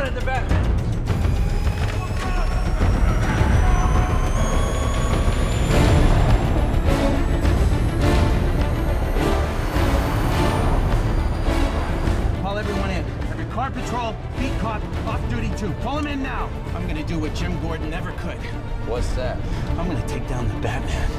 spotted the Batman. Call everyone in. Every car patrol, beat cop, off-duty too. Call them in now. I'm gonna do what Jim Gordon never could. What's that? I'm gonna take down the Batman.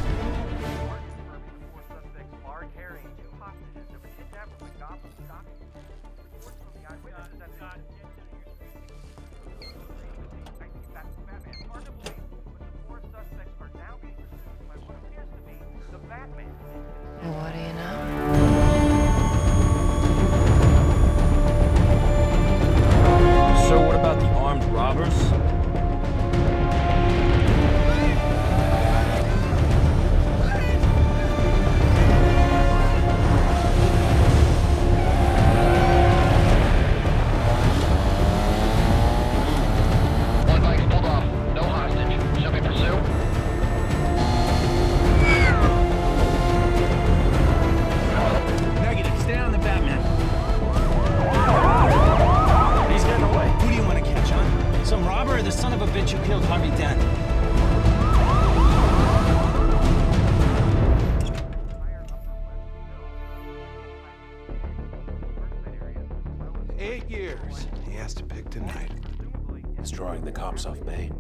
What do you know? So what about the armed robbers? One bike's pulled off. No hostage. Shall we pursue? Negative. Stay on the Batman. He's getting away. Who do you want to catch, huh? Some robber or the son of a bitch who killed Harvey Dent? 8 years. He has to pick tonight. It's drawing the cops off Maine.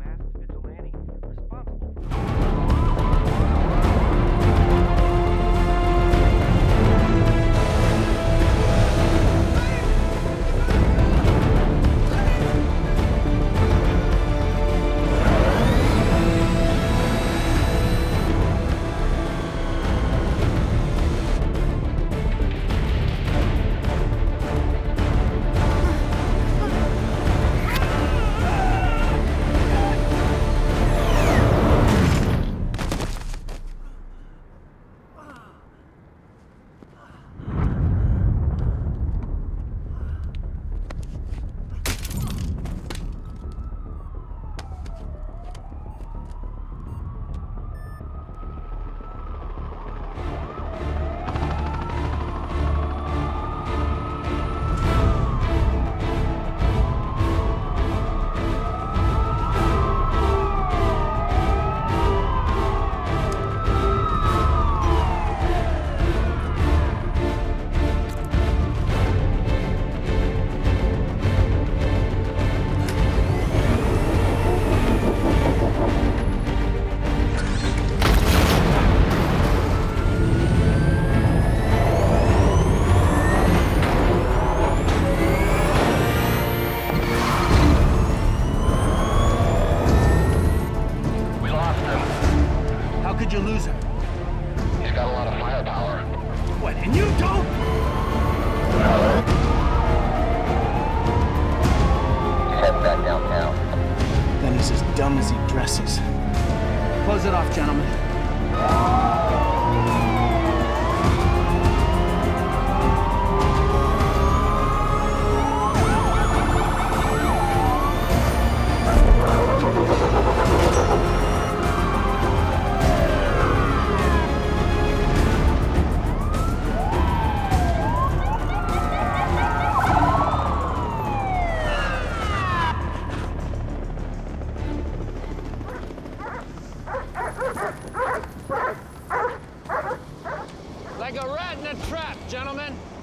How could you lose him? He's got a lot of firepower. What, and you don't? He's heading back downtown. Then he's as dumb as he dresses. Close it off, gentlemen. Like a rat in a trap, gentlemen.